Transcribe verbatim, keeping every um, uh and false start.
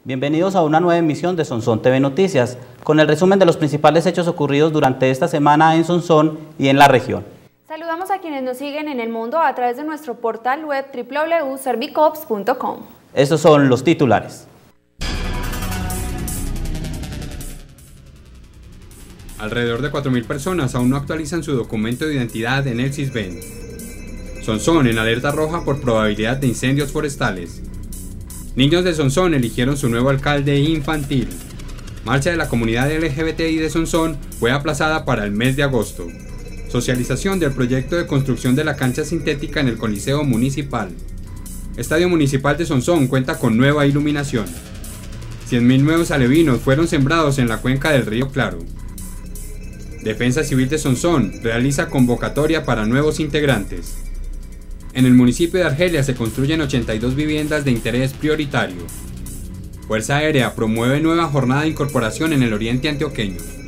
Bienvenidos a una nueva emisión de Sonsón T V Noticias, con el resumen de los principales hechos ocurridos durante esta semana en Sonsón y en la región. Saludamos a quienes nos siguen en el mundo a través de nuestro portal web w w w punto servicops punto com. Estos son los titulares. Alrededor de cuatro mil personas aún no actualizan su documento de identidad en el Sisbén. Sonsón en alerta roja por probabilidad de incendios forestales. Niños de Sonsón eligieron su nuevo alcalde infantil. Marcha de la comunidad L G B T I de Sonsón fue aplazada para el mes de agosto. Socialización del proyecto de construcción de la cancha sintética en el Coliseo Municipal. Estadio Municipal de Sonsón cuenta con nueva iluminación. cien mil nuevos alevinos fueron sembrados en la cuenca del río Claro. Defensa Civil de Sonsón realiza convocatoria para nuevos integrantes. En el municipio de Argelia se construyen ochenta y dos viviendas de interés prioritario. Fuerza Aérea promueve nueva jornada de incorporación en el oriente antioqueño.